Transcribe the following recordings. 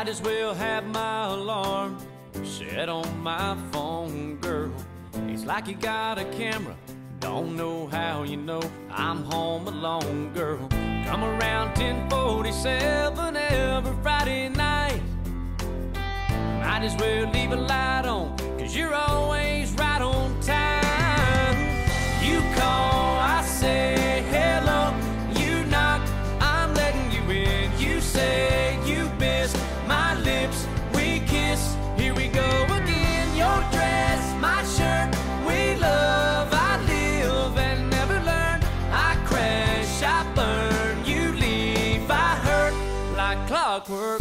Might as well have my alarm set on my phone, girl. It's like you got a camera, don't know how you know I'm home alone, girl. Come around 10:47 every Friday night. Might as well leave a light on, 'cause you're always right on time. You call, I say hello. You knock, I'm letting you in. You say you miss my lips, we kiss. Here we go again. Your dress, my shirt, we love. I live and never learn. I crash, I burn. You leave, I hurt like clockwork.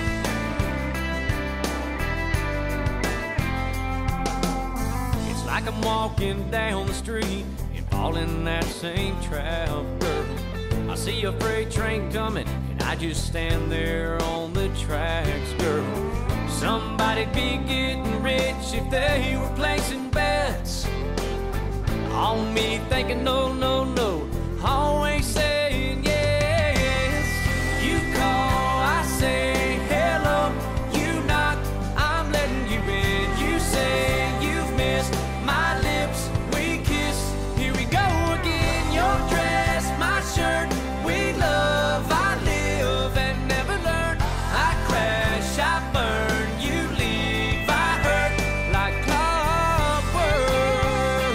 It's like I'm walking down the street and fall in that same trap, girl. I see a freight train coming and I just stand there on the tracks, girl. Somebody'd be getting rich if they were placing bets on me, thinking no, no, no, always saying yes. You call, I say hello. You knock, I'm letting you in. You say you've missed my lips, we kiss. Here we go again. Your dress, my shirt, we love. I live and never learn. I crash, I burn. You leave, I hurt like clockwork.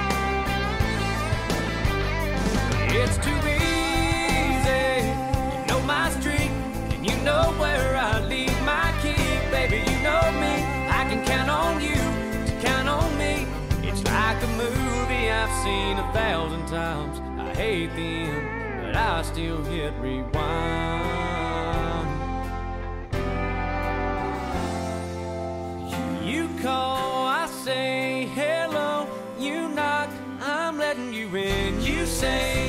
It's too easy. You know my street, and you know where I leave my key. Baby, you know me. I can count on you to count on me. It's like a movie I've seen 1,000 times. I hate the end, but I still hit rewind. You call, I say hello. You knock, I'm letting you in. You say